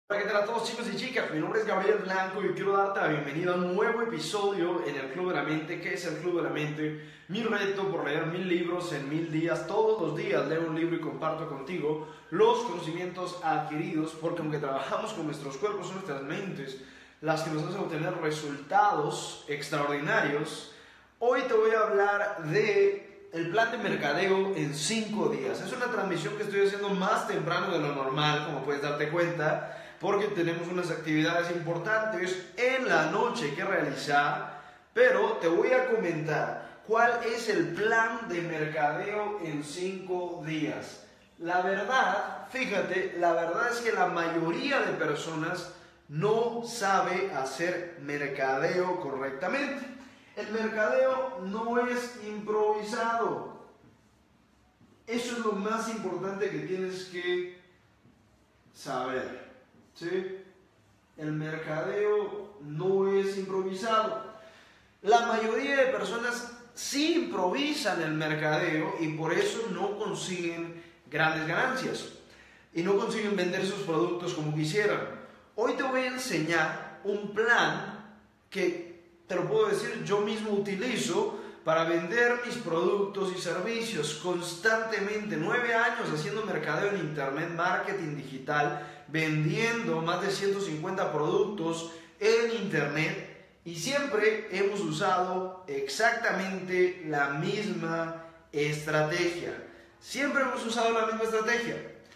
Hola, ¿qué tal a todos, chicos y chicas? Mi nombre es Gabriel Blanco y quiero darte la bienvenida a un nuevo episodio en el Club de la Mente. ¿Qué es el Club de la Mente? Mi reto por leer 1000 libros en 1000 días. Todos los días leo un libro y comparto contigo los conocimientos adquiridos, porque aunque trabajamos con nuestros cuerpos y nuestras mentes, las que nos hacen obtener resultados extraordinarios, hoy te voy a hablar de el plan de mercadeo en 5 días. Es una transmisión que estoy haciendo más temprano de lo normal, como puedes darte cuenta, porque tenemos unas actividades importantes en la noche que realizar, pero te voy a comentar cuál es el plan de mercadeo en 5 días. La verdad, fíjate, la verdad es que la mayoría de personas no sabe hacer mercadeo correctamente. El mercadeo no es improvisado. Eso es lo más importante que tienes que saber. ¿Sí? El mercadeo no es improvisado. La mayoría de personas sí improvisan el mercadeo y por eso no consiguen grandes ganancias y no consiguen vender sus productos como quisieran. Hoy te voy a enseñar un plan que, te lo puedo decir, yo mismo utilizo para vender mis productos y servicios constantemente. 9 años haciendo mercadeo en internet, marketing digital, vendiendo más de 150 productos en internet, y siempre hemos usado exactamente la misma estrategia. Siempre hemos usado la misma estrategia.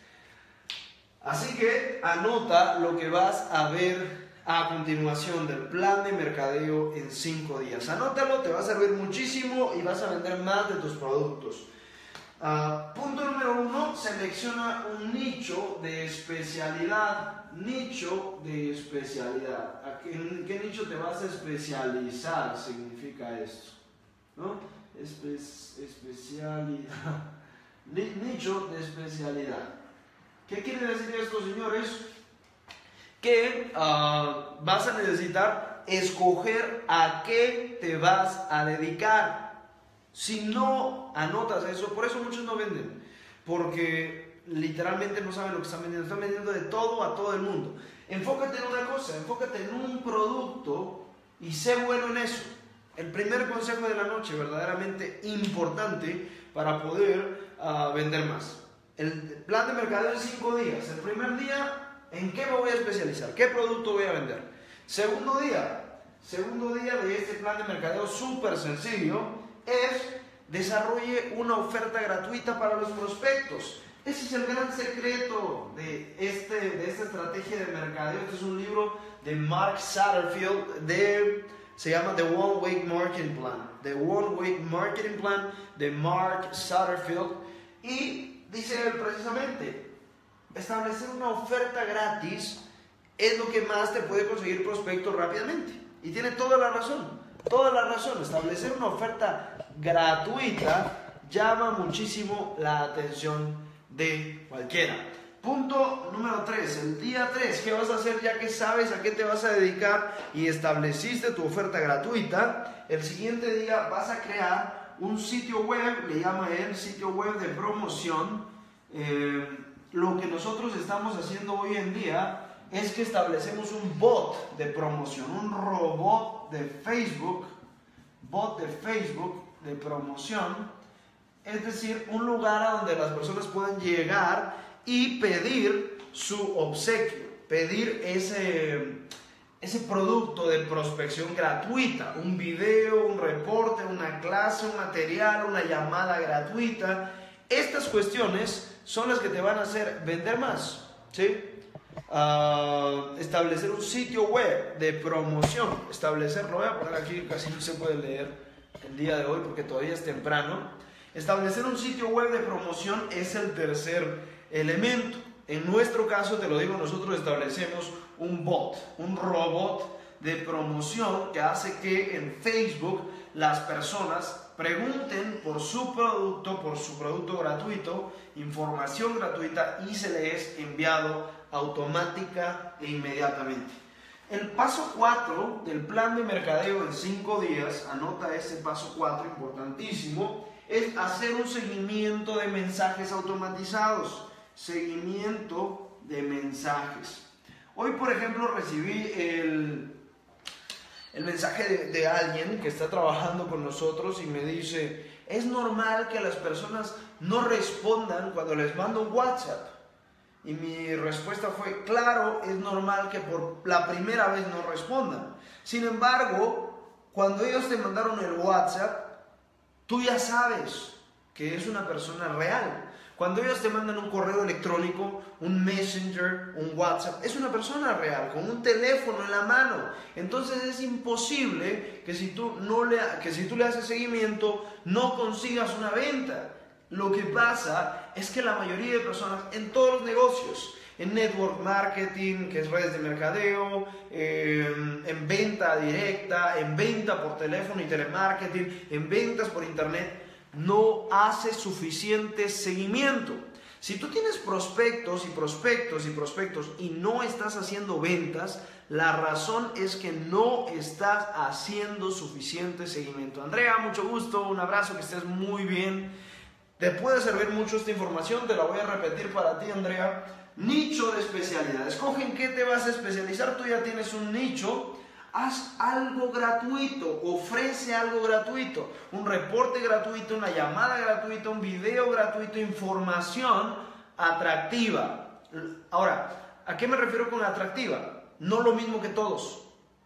Así que anota lo que vas a ver a continuación del plan de mercadeo en 5 días. Anótalo, te va a servir muchísimo y vas a vender más de tus productos. Punto número 1, selecciona un nicho de especialidad. Nicho de especialidad. ¿En qué nicho te vas a especializar? Significa esto, ¿no? Especialidad. Nicho de especialidad. ¿Qué quiere decir esto, señores? Que vas a necesitar escoger a qué te vas a dedicar. Si no anotas eso, por eso muchos no venden, porque literalmente no saben lo que están vendiendo de todo a todo el mundo. Enfócate en una cosa, enfócate en un producto y sé bueno en eso. El primer consejo de la noche, verdaderamente importante para poder vender más. El plan de mercadeo en 5 días. El primer día, ¿en qué me voy a especializar? ¿Qué producto voy a vender? Segundo día de este plan de mercadeo súper sencillo es: desarrolle una oferta gratuita para los prospectos. Ese es el gran secreto de esta estrategia de mercadeo. Este es un libro de Mark Satterfield, se llama The One Week Marketing Plan. The One Week Marketing Plan de Mark Satterfield. Y dice él precisamente: establecer una oferta gratis es lo que más te puede conseguir prospectos rápidamente. Y tiene toda la razón. Toda la razón. Establecer una oferta gratuita llama muchísimo la atención de cualquiera. Punto número 3, el día 3, ¿qué vas a hacer ya que sabes a qué te vas a dedicar y estableciste tu oferta gratuita? El siguiente día vas a crear un sitio web, le llama él sitio web de promoción. Lo que nosotros estamos haciendo hoy en día es que establecemos un bot de promoción, un robot de Facebook, de promoción, es decir, un lugar a donde las personas puedan llegar y pedir su obsequio, pedir ese producto de prospección gratuita, un video, un reporte, una clase, un material, una llamada gratuita. Estas cuestiones son las que te van a hacer vender más, ¿sí? Establecer un sitio web de promoción, lo voy a poner aquí, casi no se puede leer el día de hoy porque todavía es temprano. Establecer un sitio web de promoción es el tercer elemento. En nuestro caso, te lo digo, nosotros establecemos un bot, un robot de promoción que hace que en Facebook las personas pregunten por su producto gratuito, información gratuita, y se les es enviado automática e inmediatamente. El paso 4 del plan de mercadeo en 5 días, anota ese paso 4 importantísimo, es hacer un seguimiento de mensajes automatizados. Seguimiento de mensajes. Hoy, por ejemplo, recibí el mensaje de alguien que está trabajando con nosotros y me dice, es normal que las personas no respondan cuando les mando un WhatsApp. Y mi respuesta fue, claro, es normal que por la primera vez no respondan. Sin embargo, cuando ellos te mandaron el WhatsApp, tú ya sabes que es una persona real. Cuando ellos te mandan un correo electrónico, un Messenger, un WhatsApp, es una persona real, con un teléfono en la mano. Entonces es imposible que si tú le haces seguimiento, no consigas una venta. Lo que pasa es que la mayoría de personas en todos los negocios, en network marketing, que es redes de mercadeo, en venta directa, en venta por teléfono y telemarketing, en ventas por internet, no hace suficiente seguimiento. Si tú tienes prospectos y no estás haciendo ventas, la razón es que no estás haciendo suficiente seguimiento. Andrea, mucho gusto, un abrazo, que estés muy bien. Te puede servir mucho esta información, te la voy a repetir para ti, Andrea. Nicho de especialidad. Escoge en qué te vas a especializar, tú ya tienes un nicho. Haz algo gratuito, ofrece algo gratuito, un reporte gratuito, una llamada gratuita, un video gratuito, información atractiva. Ahora, ¿a qué me refiero con atractiva? No lo mismo que todos,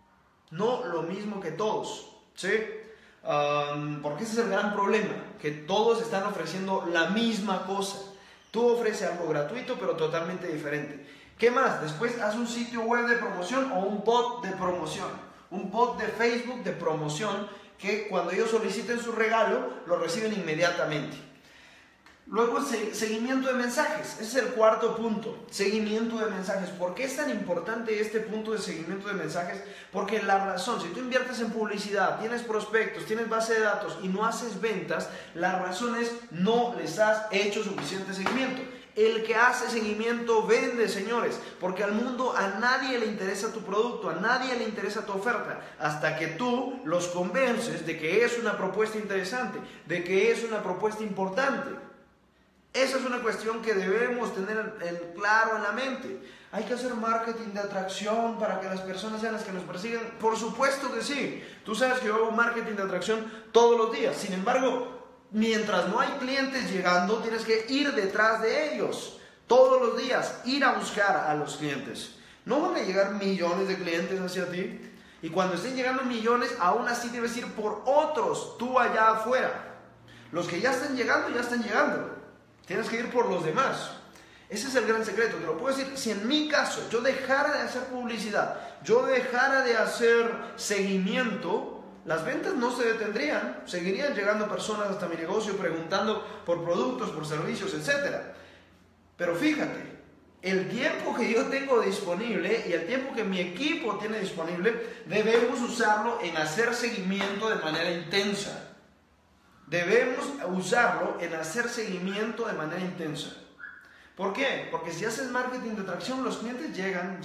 ¿sí? Porque ese es el gran problema, que todos están ofreciendo la misma cosa. Tú ofreces algo gratuito, pero totalmente diferente. ¿Qué más? Después haz un sitio web de promoción o un bot de promoción. Un bot de Facebook de promoción que cuando ellos soliciten su regalo, lo reciben inmediatamente. Luego, seguimiento de mensajes. Ese es el cuarto punto. Seguimiento de mensajes. ¿Por qué es tan importante este punto de seguimiento de mensajes? Porque la razón, si tú inviertes en publicidad, tienes prospectos, tienes base de datos y no haces ventas, la razón es no les has hecho suficiente seguimiento. El que hace seguimiento vende, señores, porque al mundo a nadie le interesa tu producto, a nadie le interesa tu oferta, hasta que tú los convences de que es una propuesta interesante, de que es una propuesta importante. Esa es una cuestión que debemos tener claro en la mente. ¿Hay que hacer marketing de atracción para que las personas sean las que nos persigan? Por supuesto que sí. Tú sabes que yo hago marketing de atracción todos los días. Sin embargo, mientras no hay clientes llegando, tienes que ir detrás de ellos. Todos los días, ir a buscar a los clientes. No van a llegar millones de clientes hacia ti. Y cuando estén llegando millones, aún así debes ir por otros, tú allá afuera. Los que ya están llegando, ya están llegando. Tienes que ir por los demás. Ese es el gran secreto. Te lo puedo decir. Si en mi caso yo dejara de hacer publicidad, yo dejara de hacer seguimiento, las ventas no se detendrían. Seguirían llegando personas hasta mi negocio preguntando por productos, por servicios, etc. Pero fíjate, el tiempo que yo tengo disponible y el tiempo que mi equipo tiene disponible, debemos usarlo en hacer seguimiento de manera intensa. Debemos usarlo en hacer seguimiento de manera intensa. ¿Por qué? Porque si haces marketing de atracción, los clientes llegan,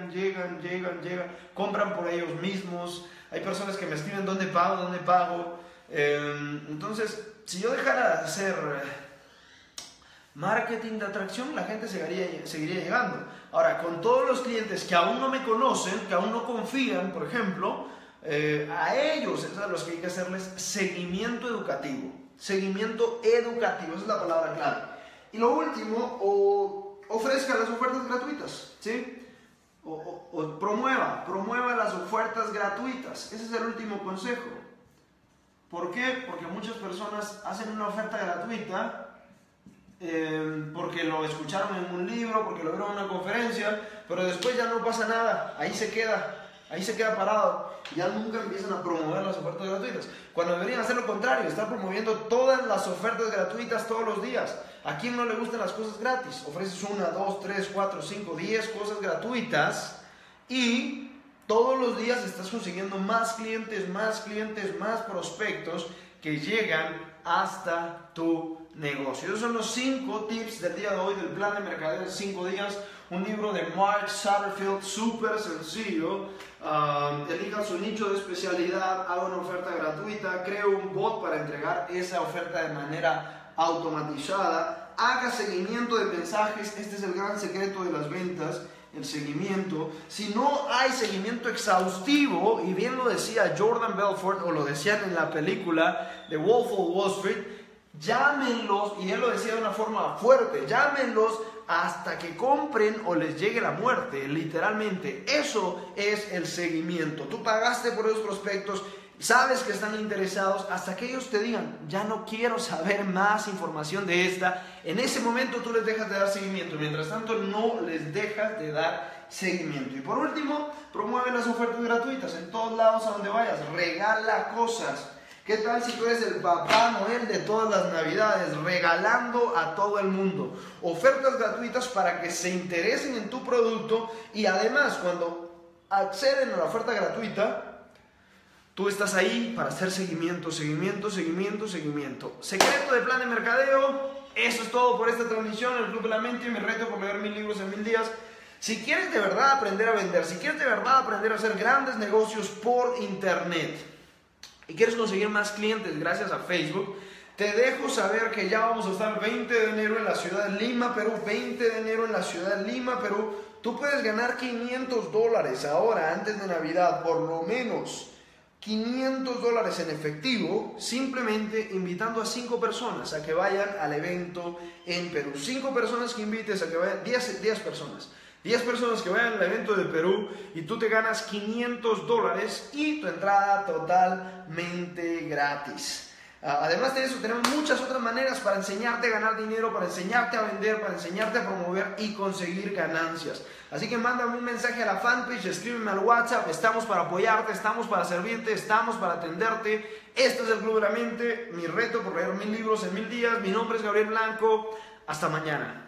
compran por ellos mismos. Hay personas que me escriben dónde pago. Entonces, si yo dejara de hacer marketing de atracción, la gente seguiría llegando. Ahora, con todos los clientes que aún no me conocen, que aún no confían, por ejemplo, a ellos es a los que hay que hacerles seguimiento educativo. Seguimiento educativo, esa es la palabra clave. Y lo último, ofrezca las ofertas gratuitas, ¿sí? O promueva las ofertas gratuitas. Ese es el último consejo. ¿Por qué? Porque muchas personas hacen una oferta gratuita porque lo escucharon en un libro, porque lo vieron en una conferencia, pero después ya no pasa nada, ahí se queda parado. Ya nunca empiezan a promover las ofertas gratuitas, cuando deberían hacer lo contrario, estar promoviendo todas las ofertas gratuitas todos los días. ¿A quién no le gustan las cosas gratis? Ofreces 1, 2, 3, 4, 5, 10 cosas gratuitas y todos los días estás consiguiendo más clientes, más prospectos que llegan hasta tu negocio. Esos son los 5 tips del día de hoy del plan de mercadeo de 5 días. Un libro de Mark Satterfield, súper sencillo. Elija su nicho de especialidad, haga una oferta gratuita, cree un bot para entregar esa oferta de manera automatizada, haga seguimiento de mensajes. Este es el gran secreto de las ventas. el seguimiento, si no hay seguimiento exhaustivo, y bien lo decía Jordan Belfort, o lo decían en la película de Wolf of Wall Street, llámenlos, y él lo decía de una forma fuerte, llámenlos hasta que compren o les llegue la muerte, literalmente. Eso es el seguimiento. Tú pagaste por esos prospectos, sabes que están interesados, hasta que ellos te digan, ya no quiero saber más información de esta. En ese momento tú les dejas de dar seguimiento, mientras tanto no les dejas de dar seguimiento. Y por último, promueve las ofertas gratuitas en todos lados a donde vayas, regala cosas. ¿Qué tal si tú eres el Papá Noel de todas las Navidades, regalando a todo el mundo? Ofertas gratuitas para que se interesen en tu producto, y además cuando acceden a la oferta gratuita, tú estás ahí para hacer seguimiento. Secreto de plan de mercadeo. Eso es todo por esta transmisión. El Club de la Mente, mi reto por leer 1000 libros en 1000 días. Si quieres de verdad aprender a vender, si quieres de verdad aprender a hacer grandes negocios por internet, y quieres conseguir más clientes gracias a Facebook, te dejo saber que ya vamos a estar 20 de enero en la ciudad de Lima, Perú. 20 de enero en la ciudad de Lima, Perú. Tú puedes ganar $500 ahora, antes de Navidad, por lo menos $500 en efectivo, simplemente invitando a 5 personas a que vayan al evento en Perú. 5 personas que invites a que vayan, 10 personas. 10 personas que vayan al evento de Perú, y tú te ganas $500 y tu entrada totalmente gratis. Además de eso, tenemos muchas otras maneras para enseñarte a ganar dinero, para enseñarte a vender, para enseñarte a promover y conseguir ganancias. Así que mándame un mensaje a la fanpage, escríbeme al WhatsApp. Estamos para apoyarte, estamos para servirte, estamos para atenderte. Este es el Club de la Mente, mi reto por leer 1000 libros en 1000 días. Mi nombre es Gabriel Blanco. Hasta mañana.